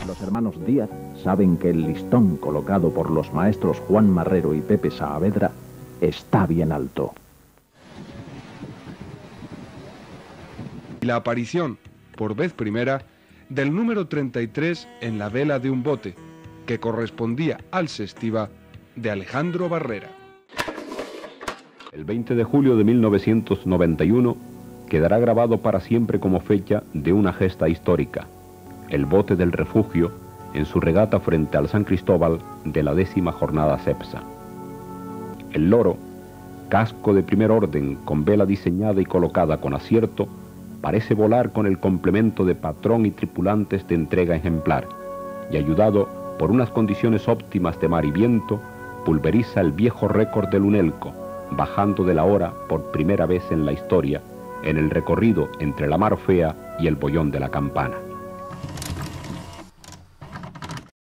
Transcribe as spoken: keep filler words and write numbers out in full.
Los hermanos Díaz saben que el listón colocado por los maestros Juan Marrero y Pepe Saavedra está bien alto. La aparición, por vez primera, del número treinta y tres en la vela de un bote, que correspondía al Sestiva de Alejandro Barrera. El veinte de julio de mil novecientos noventa y uno quedará grabado para siempre como fecha de una gesta histórica: el bote del Refugio en su regata frente al San Cristóbal de la décima jornada Cepsa. El Loro, casco de primer orden con vela diseñada y colocada con acierto, parece volar con el complemento de patrón y tripulantes de entrega ejemplar, y ayudado por unas condiciones óptimas de mar y viento, pulveriza el viejo récord del Unelco, bajando de la hora por primera vez en la historia en el recorrido entre la Mar Fea y el Bollón de la Campana.